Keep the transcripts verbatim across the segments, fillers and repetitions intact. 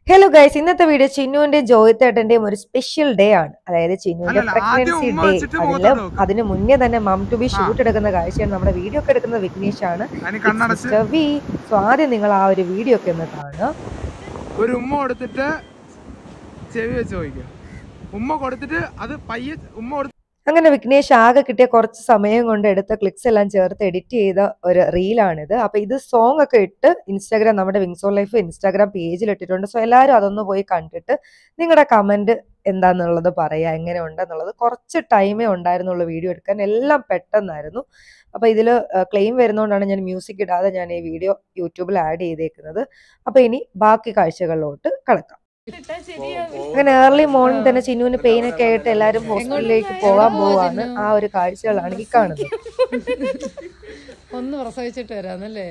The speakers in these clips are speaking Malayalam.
ഹലോ ഗൈസ്, ഇന്നത്തെ വീഡിയോ ചിന്നുവിന്റെ ജോയിത്തേട്ടന്റെയും ഒരു സ്പെഷ്യൽ ഡേ ആണ്. അതായത് ചിന്നുവിന്റെ പ്രഗ്നൻസി ഡേ. അതില് അതിന് മുന്നേ തന്നെ മം ടു ബി ഷൂട്ട് എടുക്കുന്ന കാഴ്ചയാണ്. നമ്മുടെ വീഡിയോ ഒക്കെ എടുക്കുന്ന വിഘ്നേഷ് ആണ്. സോ ആദ്യം നിങ്ങൾ ആ ഒരു വീഡിയോ ഒക്കെ ഒന്ന് കാണുക. ഒരു ഉമ്മ കൊടുത്തിട്ട് ചെവി വെച്ച് ചോദിക്കും. ഉമ്മ കൊടുത്തിട്ട് അത് പയ്യെ ഉമ്മ കൊടുത്ത് അങ്ങനെ വിഘ്നേഷ് ആകെ കിട്ടിയ കുറച്ച് സമയം കൊണ്ട് എടുത്ത ക്ലിക്സ് എല്ലാം ചേർത്ത് എഡിറ്റ് ചെയ്ത ഒരു റീലാണിത്. അപ്പൊ ഇത് സോങ് ഒക്കെ ഇട്ട് ഇൻസ്റ്റാഗ്രാം നമ്മുടെ വിങ്സ് ഓൺ ലൈഫ് ഇൻസ്റ്റാഗ്രാം പേജിൽ ഇട്ടിട്ടുണ്ട്. സോ എല്ലാവരും അതൊന്ന് പോയി കണ്ടിട്ട് നിങ്ങളുടെ കമന്റ് എന്താന്നുള്ളത് പറയാ, എങ്ങനെ ഉണ്ടെന്നുള്ളത്. കുറച്ച് ടൈമേ ഉണ്ടായിരുന്നുള്ളൂ വീഡിയോ എടുക്കാൻ, എല്ലാം പെട്ടെന്നായിരുന്നു. അപ്പൊ ഇതിൽ ക്ലെയിം വരുന്നതുകൊണ്ടാണ് ഞാൻ മ്യൂസിക് ഇടാതെ ഞാൻ ഈ വീഡിയോ യൂട്യൂബിൽ ആഡ് ചെയ്തേക്കുന്നത്. അപ്പൊ ഇനി ബാക്കി കാഴ്ചകളിലോട്ട് കടക്കാം. അങ്ങനെ ഏർലി മോർണിംഗ് തന്നെ ചിന്നുവിന് പെയിൻ ഒക്കെ ആയിട്ട് എല്ലാരും ഹോസ്പിറ്റലിലേക്ക് പോകാൻ പോവാണ്. ആ ഒരു കാഴ്ചകളാണ് ഈ കാണുന്നത്. ഒന്ന് പ്രസവിച്ചിട്ട് വരാന്നല്ലേ.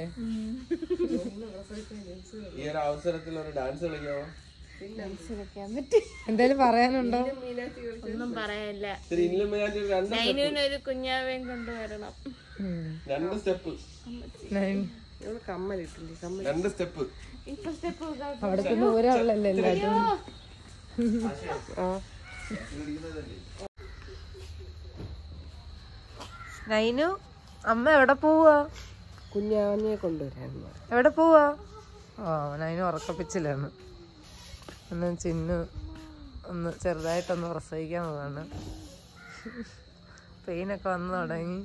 എന്തേലും പറയാനുണ്ടോ? ഒന്നും പറയാനില്ല. ഒരു കുഞ്ഞാവേം കൊണ്ടുവരണം. രണ്ട് സ്റ്റെപ്പ് രണ്ട് സ്റ്റെപ്പ് അവിടത്തെ ദൂരമുള്ളല്ലേ എല്ലാരും. നൈനു, അമ്മ എവിടെ പോവാ? കുഞ്ഞാവനെ കൊണ്ടുവരാൻ. എവിടെ പോവാ? ഓ, നൈനു ഉറക്കപ്പിച്ചില്ലാന്ന്. ഒന്ന് ചിന്നു ഒന്ന് ചെറുതായിട്ടൊന്ന് പ്രസവിക്കാൻ പോവാണ്. പെയിനൊക്കെ വന്നു തുടങ്ങി.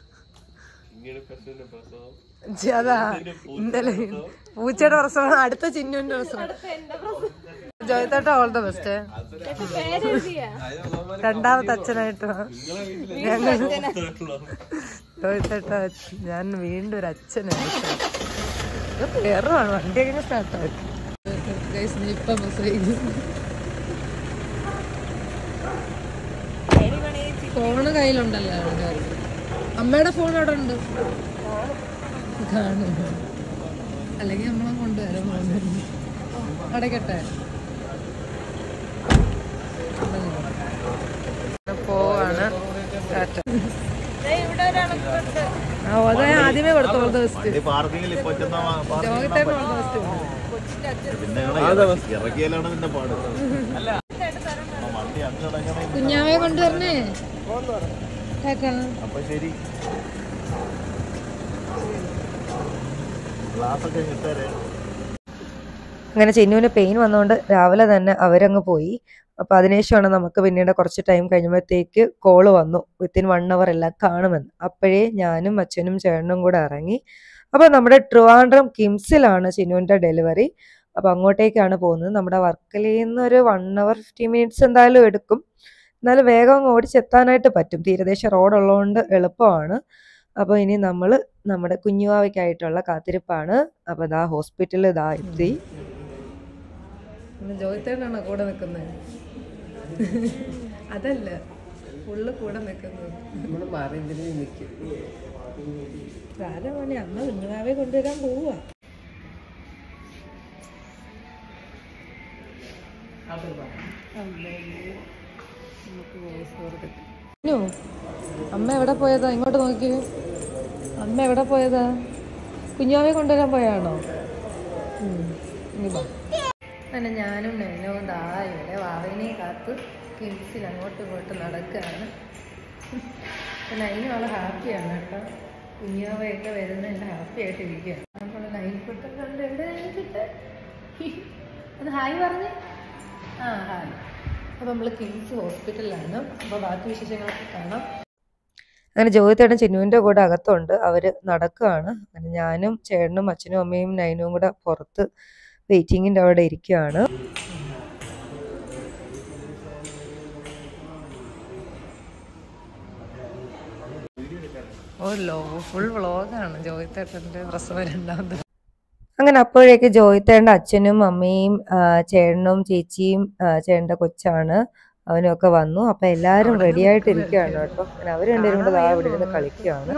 അതാ ഇന്നലെ പൂച്ചയുടെ പ്രസവം, അടുത്ത ചിന്നുവിന്റെ പ്രസവം. ജോയിത്തേട്ട ഓൾ ദ ബെസ്റ്റ്. രണ്ടാമത്തെ അച്ഛനായിട്ട് ഞങ്ങൾ ജോയിത്തേട്ട ഞാൻ വീണ്ടും ഒരു അച്ഛനായിട്ട് വേറെയാണ്. വണ്ടി എങ്ങനെ സ്റ്റാർട്ടായി. ഇപ്പൊ പ്രസവിക്കും. ഫോണ് കയ്യിലുണ്ടല്ലോ. അമ്മയുടെ ഫോൺ അവിടെ ഉണ്ട്, കാണും. അല്ലെങ്കിൽ നമ്മളെ കൊണ്ടുവരാൻ അടയ്ക്കട്ടെ. പോവാണ്. അതെ, ആദ്യമേ കൊടുത്തു. All the best. കുഞ്ഞാവെ കൊണ്ടുവരണേ. അപ്പൊ ശരി. അങ്ങനെ ചിന്നുവിന് പെയിൻ വന്നുകൊണ്ട് രാവിലെ തന്നെ അവരങ്ങ് പോയി. അപ്പൊ അതിനുശേഷമാണ് നമുക്ക് പിന്നീട് കുറച്ച് ടൈം കഴിയുമ്പോഴത്തേക്ക് കോള് വന്നു, വിത്തിൻ വൺ അവർ എല്ലാം കാണുമെന്ന്. അപ്പോഴേ ഞാനും അച്ഛനും ചേട്ടനും കൂടെ ഇറങ്ങി. അപ്പൊ നമ്മുടെ ട്രിവാൻഡ്രം കിംസിലാണ് ചിന്നുവിന്റെ ഡെലിവറി. അപ്പൊ അങ്ങോട്ടേക്കാണ് പോകുന്നത്. നമ്മുടെ വർക്കലയിൽ നിന്ന് ഒരു വൺ അവർ ഫിഫ്റ്റി മിനിറ്റ്സ് എന്തായാലും എടുക്കും. എന്നാലും വേഗം അങ്ങ് ഓടിച്ചെത്താനായിട്ട് പറ്റും. തീരദേശ റോഡുള്ളതുകൊണ്ട് എളുപ്പമാണ്. അപ്പോൾ ഇനി നമ്മൾ നമ്മുടെ കുഞ്ഞുവാവയ്ക്കായിട്ടുള്ള കാത്തിരിപ്പാണ്. അപ്പോൾ ഇതാ ഹോസ്പിറ്റലിൽ ഇതാ എത്തി. ജോയിത്തേട്ടാണോ കൂടെ നിൽക്കുന്നത്? അതല്ല, ഫുള്ള് കൂടെ നിൽക്കുന്നത്. ആരാ മോനെ? അമ്മ കുഞ്ഞുവാവയെ കൊണ്ടുവരാൻ പോവുക. അമ്മ എവിടെ പോയതാ? ഇങ്ങോട്ട് നോക്കി. അമ്മ എവിടെ പോയതാ? കുഞ്ഞാവെ കൊണ്ടുവരാൻ പോയാണോ? അങ്ങനെ ഞാനും നൈനവും ദാ ഇവിടെ വാവനെ കാത്ത് കിംസിൽ അങ്ങോട്ടും ഇങ്ങോട്ടും നടക്കുകയാണ്. നൈനും ആള് ഹാപ്പിയാണ് കേട്ടോ. കുഞ്ഞാവയൊക്കെ വരുന്നതിൻ്റെ ഹാപ്പി ആയിട്ടിരിക്കുകയാണ്. അപ്പോൾ നൈൻകുട്ടൻ കണ്ട് എവിടെ നൈൻകുട്ടൻ? അത് ഹായ് പറഞ്ഞ്. ആ ഹായ്. അപ്പോൾ നമ്മൾ കിംസ് ഹോസ്പിറ്റലിലാണ്. അപ്പോൾ ബാക്കി വിശേഷങ്ങളൊക്കെ കാണാം. അങ്ങനെ ജോയിത്തേട്ടൻ ചിന്നുവിൻ്റെ കൂടെ അകത്തുണ്ട്. അവർ നടക്കുകയാണ്. അങ്ങനെ ഞാനും ചേട്ടനും അച്ഛനും അമ്മയും നൈനും കൂടെ പുറത്ത് വെയിറ്റിങ്ങിൻ്റെ അവിടെ ഇരിക്കുകയാണ്. ഓ ലോ ഫുൾ വ്ളോഗാണ് ജോയിത്തേട്ടൻ്റെ പ്രസവം രണ്ടാമത്. അങ്ങനെ അപ്പോഴേക്ക് ജോയിത്തേട്ടൻ്റെ അച്ഛനും അമ്മയും ചേട്ടനും ചേച്ചിയും ചേട്ടൻ്റെ കൊച്ചാണ് അവനും ഒക്കെ വന്നു. അപ്പൊ എല്ലാരും റെഡി ആയിട്ട് ഇരിക്കുകയാണ് കേട്ടോ. അങ്ങനെ അവർ രണ്ടുപേരും കൂടെ ഇവിടെ ഇരുന്ന് കളിക്കുകയാണ്.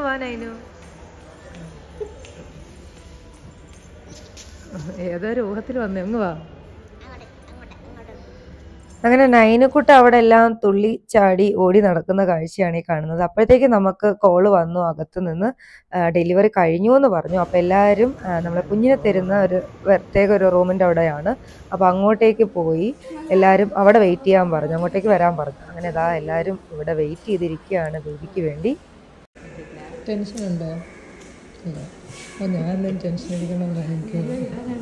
ഏതോ രൂപത്തിൽ വന്നേ. അങ്ങ് വാ. അങ്ങനെ നൈനക്കുട്ട അവിടെ എല്ലാം തുള്ളി ചാടി ഓടി നടക്കുന്ന കാഴ്ചയാണ് ഈ കാണുന്നത്. അപ്പോഴത്തേക്ക് നമുക്ക് കോള് വന്നു അകത്ത് നിന്ന് ഡെലിവറി കഴിഞ്ഞു എന്ന് പറഞ്ഞു. അപ്പോൾ എല്ലാവരും നമ്മളെ കുഞ്ഞിനെ തരുന്ന ഒരു പ്രത്യേക ഒരു റൂമിൻ്റെ അവിടെയാണ്. അപ്പോൾ അങ്ങോട്ടേക്ക് പോയി എല്ലാവരും അവിടെ വെയിറ്റ് ചെയ്യാൻ പറഞ്ഞു, അങ്ങോട്ടേക്ക് വരാൻ പറഞ്ഞു. അങ്ങനെ ഇതാ എല്ലാവരും ഇവിടെ വെയിറ്റ് ചെയ്തിരിക്കുകയാണ് ബേബിക്ക് വേണ്ടി. ടെൻഷൻ ഉണ്ടോ? ഞാൻ ടെൻഷൻ അടിക്കണം.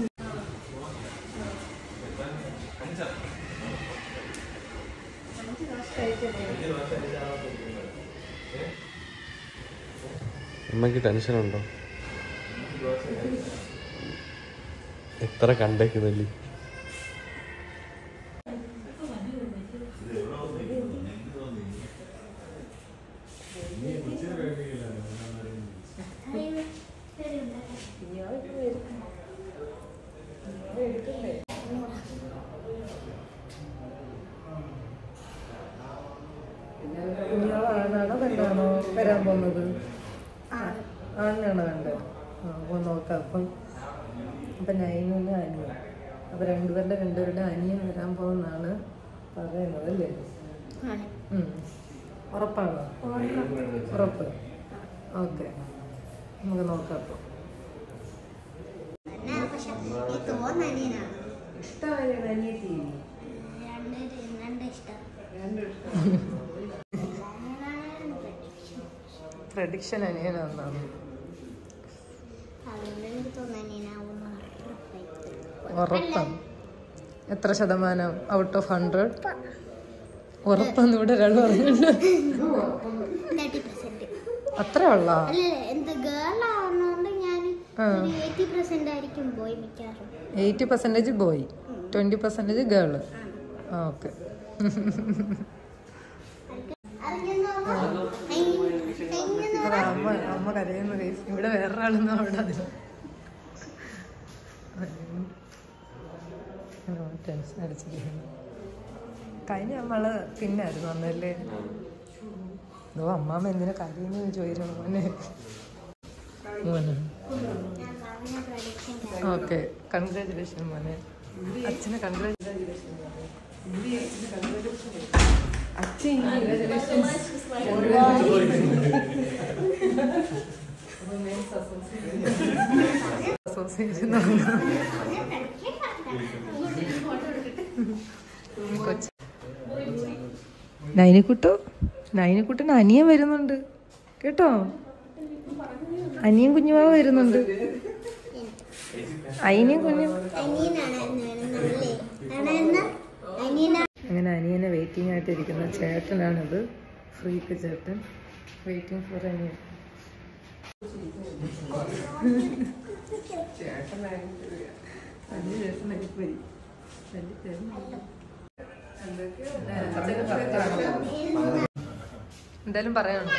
അമ്മയ്ക്ക് ടെൻഷനുണ്ടോ? എത്ര കണ്ടേക്കുന്നില്ലേ? ആണാണോ പെണ്ണാണോ വരാൻ പോകുന്നത്? ആണാണോ കണ്ടത്? അപ്പോൾ നോക്കാം. അപ്പം അപ്പം നൈനൊന്ന് അനിയൻ, അപ്പം രണ്ടുപേരുടെ രണ്ടുപേരുടെ അനിയൻ വരാൻ പോകുന്നതാണ് പറയുന്നത് അല്ലേ? ഉറപ്പാണോ? ഉറപ്പ്. ഓക്കെ, നമുക്ക് നോക്കാം. അപ്പം പ്രഡിക്ഷൻ അനിയനാണെന്നാണ്. ഉറപ്പാണ്. എത്ര ശതമാനം ഔട്ട് ഓഫ് ഹൺഡ്രഡ്? ഉറപ്പാന്ന് ഇവിടെ ഒരാൾ പറഞ്ഞിട്ടുണ്ട്. അത്ര ഉള്ള eighty percentage boy, twenty percentage girl. Okay. അമ്മ അമ്മ കരയുന്ന കേസ് ഇവിടെ വേറൊരാളൊന്നും അവിടെ അതിന് ടെൻഷൻ അടിച്ചിരിക്കുന്നു. കഴിഞ്ഞ നമ്മള് പിന്നായിരുന്നു വന്നല്ലേ. ഓ അമ്മാമ്മ എന്തിനാ കരയുന്നു ചോദിച്ചു മോനെ. മോനെ ഓക്കെ, കൺഗ്രാജുലേഷൻ മോനെ. അച്ഛന് കൺഗ്രാജുലേഷൻ. അച്ഛൻ അസോസിയേഷൻ നൈനിക്കുട്ടോ, നൈനിക്കുട്ടന് അനിയൻ വരുന്നുണ്ട് കേട്ടോ. അനിയൻ കുഞ്ഞുമാവ് വരുന്നുണ്ട്. അനിയൻ കുഞ്ഞു അങ്ങനെ അനിയനെ വെയിറ്റിംഗ് ആയിട്ട് ഇരിക്കുന്ന ചേട്ടനാണിത്. ഫ്രീക്ക് ചേട്ടൻ വെയിറ്റിംഗ് ഫോർ അനിയൻ. എന്തായാലും പറയാനുണ്ടോ?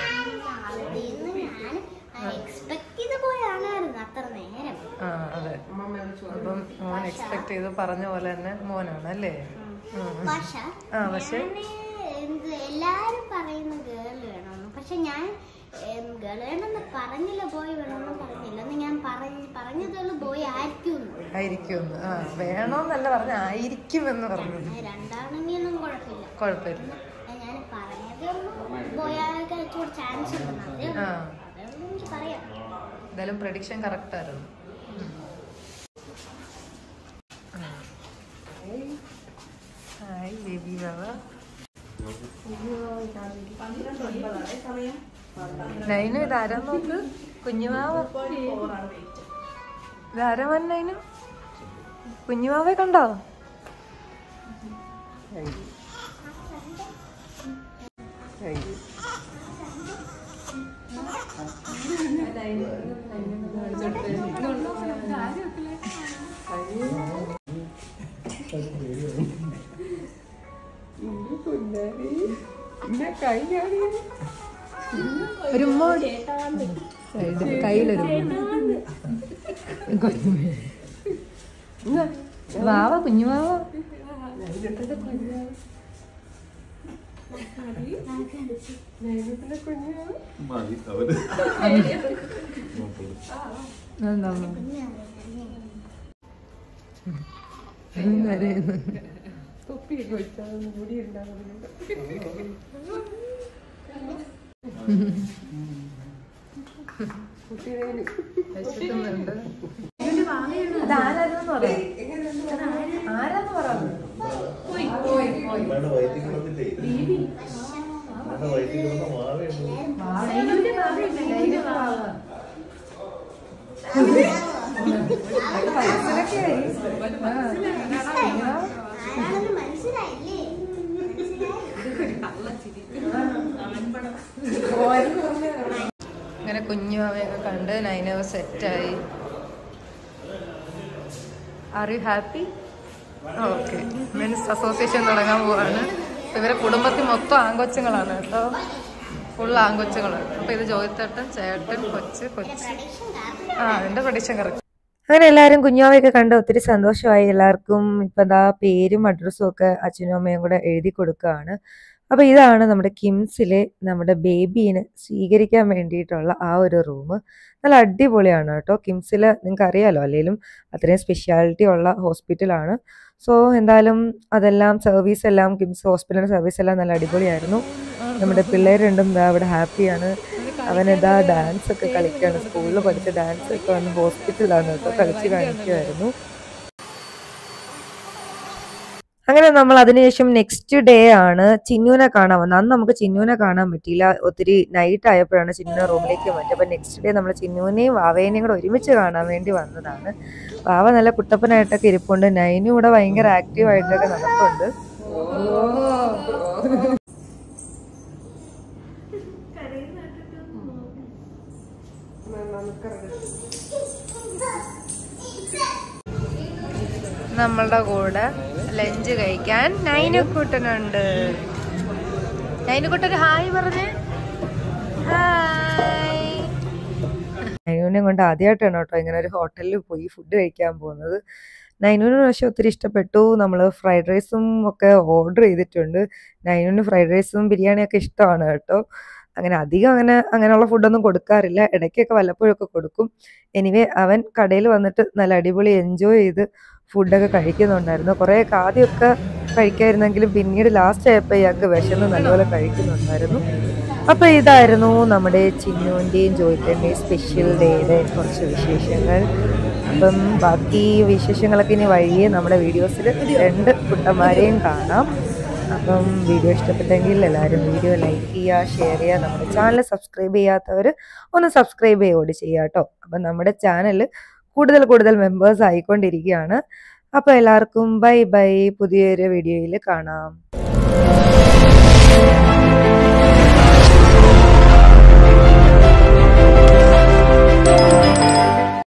ആ അതെ, അപ്പം മോൻ എക്സ്പെക്ട് ചെയ്ത് പറഞ്ഞ പോലെ തന്നെ മോനാണ് അല്ലേ? ആ പക്ഷെ എല്ലാരും പറയുന്ന ഗേൾ വേണമെന്ന്, പക്ഷെ ഞാൻ ഗേൾ വേണമെന്ന് പറഞ്ഞില്ല, ബോയ് വേണമെന്ന് പറഞ്ഞില്ല. ഞാൻ പറഞ്ഞതുള്ളൂ ബോയ് ആയിരിക്കും ആയിരിക്കും. ആ വേണോന്നല്ല പറഞ്ഞ ആയിരിക്കും എന്ന് പറഞ്ഞു. രണ്ടാണെങ്കിലും കുഴപ്പമില്ല കുഴപ്പമില്ല ഞാൻ പറഞ്ഞതേ ബോയ് ആകാൻ ചാൻസ് ഉണ്ടെന്ന് എനിക്ക് പറയാം. എന്തായാലും പ്രഡിക്ഷൻ കറക്റ്റ് ആയിരുന്നു. ഹായ് ബേബി ബാബ. നൈനു ഇതാരാ നോക്ക്, കുഞ്ഞുമാവ. ഇതാരാ വൻ നൈനു? കുഞ്ഞുമാവെ കണ്ടോ? ഒരു കയ്യിലൊരു വാവ, കുഞ്ഞുവാവ. തൊപ്പിയൊക്കെ വെച്ചാൽ മുടി ഉണ്ടാകുന്നുണ്ട്. വിശക്കുന്നുണ്ട്. ആരാന്ന് പറയാം ആരാന്ന് പറയാം ആരാണെന്ന് മനസ്സിലായില്ലേ? അങ്ങനെ കുഞ്ഞു അവയൊക്കെ കണ്ട് നൈനവ് സെറ്റായി. Are you happy? Okay. Men's association തുടങ്ങാൻ പോവാണ്. ഇവരെ കുടുംബത്തിൽ മൊത്തം ആങ്കൊച്ചുങ്ങളാണ് കേട്ടോ, ഫുൾ ആങ്കൊച്ചുങ്ങളാണ്. അപ്പൊ ഇത് ജോയിത്തേട്ടൻ, ചേട്ടൻ, കൊച്ച് കൊച്ച്. ആ എന്റെ പ്രഡിക്ഷൻ കറക്റ്റ്. അങ്ങനെ എല്ലാവരും കുഞ്ഞാവയൊക്കെ കണ്ട് ഒത്തിരി സന്തോഷമായി. എല്ലാവർക്കും ഇപ്പം എന്താ പേരും അഡ്രസ്സും ഒക്കെ അച്ഛനും അമ്മയും കൂടെ എഴുതി കൊടുക്കുകയാണ്. അപ്പോൾ ഇതാണ് നമ്മുടെ കിംസിലെ നമ്മുടെ ബേബീനെ സ്വീകരിക്കാൻ വേണ്ടിയിട്ടുള്ള ആ ഒരു റൂം. നല്ല അടിപൊളിയാണ് കേട്ടോ. കിംസിൽ നിങ്ങൾക്ക് അറിയാലോ, അല്ലെങ്കിലും അത്രയും സ്പെഷ്യാലിറ്റി ഉള്ള ഹോസ്പിറ്റലാണ്. സോ എന്തായാലും അതെല്ലാം സർവീസ് എല്ലാം കിംസ് ഹോസ്പിറ്റലിൻ്റെ സർവീസ് എല്ലാം നല്ല അടിപൊളിയായിരുന്നു. നമ്മുടെ പിള്ളേർ രണ്ടും അവിടെ ഹാപ്പിയാണ്. അവനിതാ ഡാൻസ് ഒക്കെ കളിക്കുകയാണ്. സ്കൂളിൽ പഠിച്ച ഡാൻസ് ഒക്കെ വന്ന് ഹോസ്പിറ്റലിലാണ് കേട്ടോ കളിച്ച് കാണിക്കുമായിരുന്നു. അങ്ങനെ നമ്മൾ അതിനുശേഷം നെക്സ്റ്റ് ഡേ ആണ് ചിന്നുവിനെ കാണാൻ വന്നത്. അന്ന് നമുക്ക് ചിന്നുവിനെ കാണാൻ പറ്റിയില്ല, ഒത്തിരി നൈറ്റ് ആയപ്പോഴാണ് ചിന്നുവിനെ റൂമിലേക്ക് മാറ്റി. അപ്പം നെക്സ്റ്റ് ഡേ നമ്മൾ ചിന്നുവിനെയും വാവേനെയും കൂടെ ഒരുമിച്ച് കാണാൻ വേണ്ടി വന്നതാണ്. വാവ നല്ല കുട്ടപ്പനായിട്ടൊക്കെ ഇരിപ്പുണ്ട്. നൈനും ഇവിടെ ഭയങ്കര ആക്റ്റീവായിട്ടൊക്കെ നടപ്പുണ്ട്. നമ്മളുടെ കൂടെ ലഞ്ച് കഴിക്കാൻ നൈനുക്കുട്ടനുണ്ട്. നൈനുക്കുട്ടൻ ഹായ് പറഞ്ഞേ. ഹായ്. നൈനുവിനെ കൊണ്ട് ആദ്യമായിട്ടാണ് കേട്ടോ ഇങ്ങനെ ഒരു ഹോട്ടലിൽ പോയി ഫുഡ് കഴിക്കാൻ പോകുന്നത്. നൈനുവിന് പക്ഷേ ഒത്തിരി ഇഷ്ടപ്പെട്ടു. നമ്മൾ ഫ്രൈഡ് റൈസും ഒക്കെ ഓർഡർ ചെയ്തിട്ടുണ്ട്. നൈനുവിന് ഫ്രൈഡ് റൈസും ബിരിയാണിയൊക്കെ ഇഷ്ടമാണ് കേട്ടോ. അങ്ങനെ അധികം അങ്ങനെ അങ്ങനെയുള്ള ഫുഡൊന്നും കൊടുക്കാറില്ല, ഇടയ്ക്കൊക്കെ വല്ലപ്പോഴൊക്കെ കൊടുക്കും. എനിവേ അവൻ കടയിൽ വന്നിട്ട് നല്ല അടിപൊളി എൻജോയ് ചെയ്ത് ഫുഡൊക്കെ കഴിക്കുന്നുണ്ടായിരുന്നു. കുറേയൊക്കെ ആദ്യമൊക്കെ കഴിക്കായിരുന്നെങ്കിലും പിന്നീട് ലാസ്റ്റ് ആയപ്പോൾ ഇയാൾക്ക് വിശന്ന് നല്ലപോലെ കഴിക്കുന്നുണ്ടായിരുന്നു. അപ്പോൾ ഇതായിരുന്നു നമ്മുടെ ചിന്നുവിൻ്റെയും ജോയിത്തേൻ്റെയും സ്പെഷ്യൽ ഡേയുടെ കുറച്ച് വിശേഷങ്ങൾ. അപ്പം ബാക്കി വിശേഷങ്ങളൊക്കെ ഇനി വഴിയെ നമ്മുടെ വീഡിയോസിൽ രണ്ട് കുട്ടന്മാരെയും കാണാം. അപ്പം വീഡിയോ ഇഷ്ടപ്പെട്ടെങ്കിൽ എല്ലാവരും വീഡിയോ ലൈക്ക് ചെയ്യുക, ഷെയർ ചെയ്യുക. നമ്മുടെ ചാനൽ സബ്സ്ക്രൈബ് ചെയ്യാത്തവർ ഒന്ന് സബ്സ്ക്രൈബ് ചെയ്യുകയോട് ചെയ്യുക കേട്ടോ. അപ്പം നമ്മുടെ ചാനൽ കൂടുതൽ കൂടുതൽ മെമ്പേഴ്സ് ആയിക്കൊണ്ടിരിക്കുകയാണ്. അപ്പോൾ എല്ലാവർക്കും ബൈ ബൈ, പുതിയൊരു വീഡിയോയിൽ കാണാം.